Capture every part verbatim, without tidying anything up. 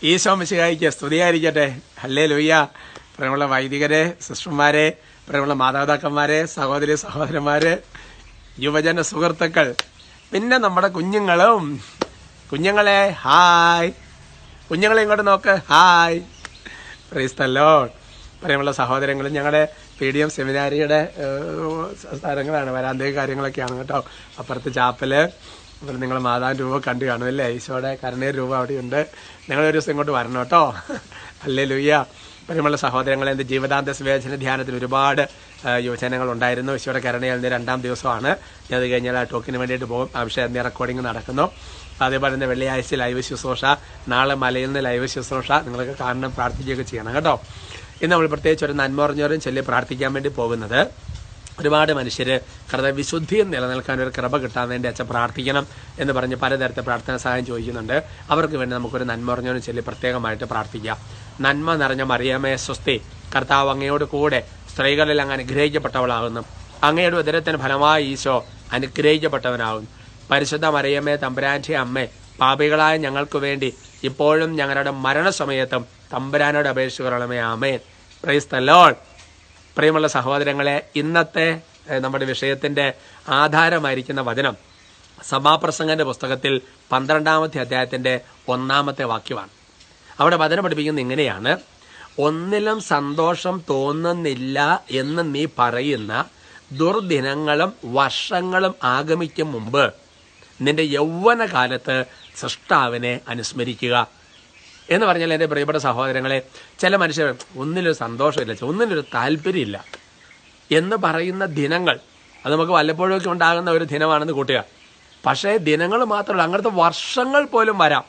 ഈശോ മിശിഹായിക്ക് സ്തുതിയായിരിക്കട്ടെ. ഹല്ലേലൂയ. പ്രിയമുള്ള വൈദികരെ, സിസ്റ്റർമാരെ, പ്രിയമുള്ള മാതാപിതാക്കന്മാരെ, സഹോദരി സഹോദരന്മാര്, യുവജന സുഹൃത്തുക്കൾ, പിന്നെ നമ്മുടെ കുഞ്ഞുങ്ങളും. കുഞ്ഞുങ്ങളെ ഹായ്. കുഞ്ഞുങ്ങളെ ഇങ്ങോട്ട് നോക്ക്. ഹായ്. Praise the lord. പ്രിയമുള്ള സഹോദരങ്ങളും, ഞങ്ങളുടെ പി ഡി എം സെമിനാരിയുടെ സ്ഥലങ്ങളാണ്, വരാന്തേ കാര്യങ്ങളൊക്കെയാണ് കേട്ടോ. അപ്പുറത്ത് ചാപ്പല്, അപ്പോൾ നിങ്ങൾ മാതാവിൻ്റെ രൂപ കണ്ടു കാണും അല്ലേ? ഈശോയുടെ കരുണയുടെ രൂപ അവിടെയുണ്ട്. നിങ്ങളൊരു ദിവസം ഇങ്ങോട്ട് വരണം കേട്ടോ. ഹല്ലേലൂയ. പ്രിയമുള്ള സഹോദരങ്ങളെ, എൻ്റെ ജീവിതാന്ത വിവേചന ധ്യാനത്തിൽ ഒരുപാട് യുവജനങ്ങൾ ഉണ്ടായിരുന്നു. ഈശോയുടെ കരുണയിൽ രണ്ടാം ദിവസമാണ്. ഞാൻ അത് കഴിഞ്ഞാൽ ആ ടോക്കിന് വേണ്ടിയിട്ട് പോകും. ആ വിഷയം റെക്കോർഡിംഗ് നടക്കുന്നു. അതേപോലെ തന്നെ വെള്ളിയാഴ്ച ലൈവ് ശുശ്രൂഷ, നാളെ മലയിൽ നിന്ന് ലൈവ് ശുശ്രൂഷ നിങ്ങൾക്ക് കാണണം, പ്രാർത്ഥിക്കുകയൊക്കെ ചെയ്യണം കേട്ടോ. ഇന്ന് നമ്മൾ പ്രത്യേകിച്ച് ഒരു നന്മ പറഞ്ഞവരും ചൊല്ലി പ്രാർത്ഥിക്കാൻ വേണ്ടി പോകുന്നത്, ഒരുപാട് മനുഷ്യർ കർത്താവേ വിശുദ്ധിയും നിലനിൽക്കാൻ ഒരു കൃപ കിട്ടാൻ വേണ്ടി അച്ഛൻ പ്രാർത്ഥിക്കണം എന്ന് പറഞ്ഞ് പലതരത്തെ പ്രാർത്ഥന സഹായം ചോദിക്കുന്നുണ്ട്. അവർക്ക് വേണ്ടി നമുക്കൊരു നന്മ പറഞ്ഞവരും ചൊല്ലി പ്രത്യേകമായിട്ട് പ്രാർത്ഥിക്കാം. നന്മ നിറഞ്ഞ മറിയമേ സ്വസ്തി, കർത്താവ് അങ്ങയോട് കൂടെ സ്ത്രീകളിൽ അങ്ങ് അനുഗ്രഹിക്കപ്പെട്ടവളാകുന്നു. അങ്ങയുടെ ഉദരത്തിന് ഫലമായി ഈശോ അനുഗ്രഹിക്കപ്പെട്ടവനാകുന്നു. പരിശുദ്ധ മറിയമേ തമ്പുരാന്റെ അമ്മേ, പാപികളായ ഞങ്ങൾക്ക് വേണ്ടി ഇപ്പോഴും ഞങ്ങളുടെ മരണസമയത്തും തമ്പുരാനോട് അപേക്ഷിക്കണമേ. ആമേൻ. Praise the lord. പ്രിയമുള്ള സഹോദരങ്ങളെ, ഇന്നത്തെ നമ്മുടെ വിഷയത്തിന്റെ ആധാരമായിരിക്കുന്ന വചനം സഭാപ്രസംഗന്റെ പുസ്തകത്തിൽ പന്ത്രണ്ടാമത്തെ അധ്യായത്തിന്റെ ഒന്നാമത്തെ വാക്യമാണ്. അവിടെ വചനം പഠിപ്പിക്കുന്നത് ഇങ്ങനെയാണ്: ഒന്നിലും സന്തോഷം തോന്നുന്നില്ല എന്ന് നീ പറയുന്ന ദുർദിനങ്ങളും വർഷങ്ങളും ആഗമിക്കും മുമ്പ് നിന്റെ യൗവന കാലത്ത് സൃഷ്ടാവിനെ അനുസ്മരിക്കുക എന്ന് പറഞ്ഞാൽ, എൻ്റെ പ്രിയപ്പെട്ട സഹോദരങ്ങളെ, ചില മനുഷ്യർ ഒന്നിലൊരു സന്തോഷമില്ല, ഒന്നിനൊരു താല്പര്യമില്ല എന്ന് പറയുന്ന ദിനങ്ങൾ, അത് നമുക്ക് വല്ലപ്പോഴൊക്കെ ഉണ്ടാകുന്ന ഒരു ദിനമാണെന്ന് കൂട്ടുക. പക്ഷേ ദിനങ്ങൾ മാത്രമല്ല, അങ്ങനത്തെ വർഷങ്ങൾ പോലും വരാം.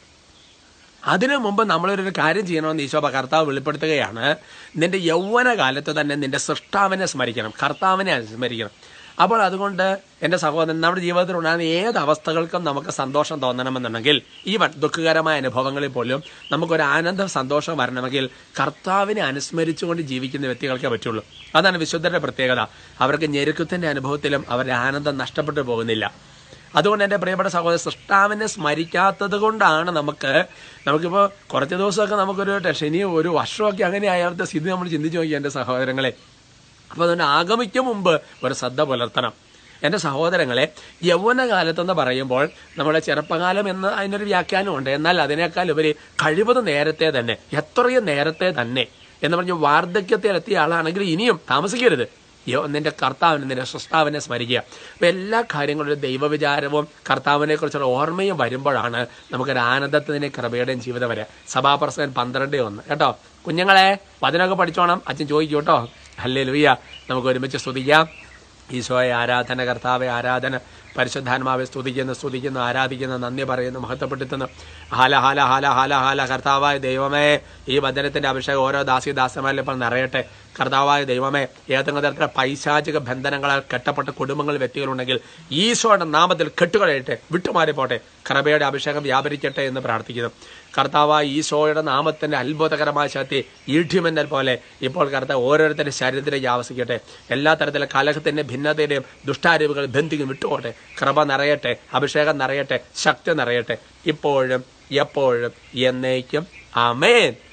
അതിനു മുമ്പ് നമ്മളൊരു കാര്യം ചെയ്യണമെന്ന് ഈശോ കർത്താവ് വെളിപ്പെടുത്തുകയാണ്. നിന്റെ യൗവന കാലത്ത് തന്നെ നിന്റെ സൃഷ്ടാവിനെ സ്മരിക്കണം, കർത്താവിനെ സ്മരിക്കണം. അപ്പോൾ അതുകൊണ്ട് എൻ്റെ സഹോദരൻ, നമ്മുടെ ജീവിതത്തിൽ ഉണ്ടാകുന്ന ഏത് അവസ്ഥകൾക്കും നമുക്ക് സന്തോഷം തോന്നണമെന്നുണ്ടെങ്കിൽ, ഈവൻ ദുഃഖകരമായ അനുഭവങ്ങളിൽ പോലും നമുക്കൊരു ആനന്ദം സന്തോഷം വരണമെങ്കിൽ കർത്താവിനെ അനുസ്മരിച്ചുകൊണ്ട് ജീവിക്കുന്ന വ്യക്തികൾക്കേ പറ്റുള്ളൂ. അതാണ് വിശുദ്ധരുടെ പ്രത്യേകത. അവർക്ക് ഞെരുക്കത്തിൻ്റെ അനുഭവത്തിലും അവരുടെ ആനന്ദം നഷ്ടപ്പെട്ടു പോകുന്നില്ല. അതുകൊണ്ട് എൻ്റെ പ്രിയപ്പെട്ട സഹോദരൻ, സൃഷ്ടാവിനെ സ്മരിക്കാത്തത് കൊണ്ടാണ് നമുക്ക് നമുക്കിപ്പോൾ കുറച്ച് ദിവസമൊക്കെ നമുക്കൊരു ടെൻഷൻ, ഒരു വർഷമൊക്കെ അങ്ങനെ അയാളുടെ സ്ഥിതി നമ്മൾ ചിന്തിച്ച് നോക്കി എൻ്റെ സഹോദരങ്ങളെ. അപ്പോൾ അതുകൊണ്ട് ആഗമിക്കും മുമ്പ് ഒരു ശ്രദ്ധ പുലർത്തണം. എൻ്റെ സഹോദരങ്ങളെ, യൗവനകാലത്തെന്ന് പറയുമ്പോൾ നമ്മുടെ ചെറുപ്പകാലം എന്ന് അതിനൊരു വ്യാഖ്യാനമുണ്ട്. എന്നാൽ അതിനേക്കാൾ ഉപരി കഴിവത് നേരത്തെ തന്നെ, എത്രയും നേരത്തെ തന്നെ എന്ന് പറഞ്ഞ് വാർദ്ധക്യത്തിലെത്തിയ ആളാണെങ്കിൽ ഇനിയും താമസിക്കരുത്. നിന്റെ കർത്താവിനെ, നിന്റെ സൃഷ്ടാവിനെ സ്മരിക്കുക. അപ്പം എല്ലാ കാര്യങ്ങളും ദൈവവിചാരവും കർത്താവിനെ കുറിച്ചുള്ള ഓർമ്മയും വരുമ്പോഴാണ് നമുക്കൊരു ആനന്ദത്തിൻ്റെ കൃപയുടെയും ജീവിതം വരെ. സഭാപ്രസംഗൻ പന്ത്രണ്ട് ഒന്ന് കേട്ടോ. കുഞ്ഞുങ്ങളെ വചനമൊക്കെ പഠിച്ചോണം, അച്ഛൻ ചോദിക്കും കേട്ടോ. ഹല്ലേലൂയ. നമുക്ക് ഒരുമിച്ച് സ്തുതിക്കാം. ഈശോയെ ആരാധന, കർത്താവെ ആരാധന, പരിശുദ്ധാത്മാവെ സ്തുതിക്കുന്നു, സ്തുതിക്കുന്നു, ആരാധിക്കുന്നു, നന്ദി പറയുന്നു, മഹത്വപ്പെടുത്തുന്നു. ഹാല ഹാല ഹാല ഹാല ഹാല. കർത്താവായ ദൈവമേ, ഈ വചനത്തിന്റെ അഭിഷേകം ഓരോ ദാസി ദാസന്മാരിൽ ഇപ്പോൾ നിറയട്ടെ. കർത്താവായ ദൈവമേ, ഏതെങ്കിലും തരത്തിലെ പൈശാചിക ബന്ധനങ്ങളാൽ കെട്ടപ്പെട്ട കുടുംബങ്ങൾ, വ്യക്തികളുണ്ടെങ്കിൽ ഈശോയുടെ നാമത്തിൽ കെട്ടുകളയട്ടെ, വിട്ടുമാറിപ്പോട്ടെ, കൃപയുടെ അഭിഷേകം വ്യാപരിക്കട്ടെ എന്ന് പ്രാർത്ഥിക്കുന്നു. കർത്താവായ ഈശോയുടെ നാമത്തിന്റെ അത്ഭുതകരമായ ശക്തി ഈഠ്യമെന്നൽ പോലെ ഇപ്പോൾ കർത്താവ് ഓരോരുത്തരുടെ ശരീരത്തിലേക്ക് ആവസിക്കട്ടെ. എല്ലാ തരത്തിലെ കലഹത്തിന്റെയും ഭിന്നതയുടെയും ദുഷ്ടാരൂപങ്ങൾ ബന്ധിക്കും വിട്ടുപോട്ടെ. കൃപ നിറയട്ടെ, അഭിഷേകം നിറയട്ടെ, ശക്തി നിറയട്ടെ, ഇപ്പോഴും എപ്പോഴും എന്നേക്കും. ആമേൻ.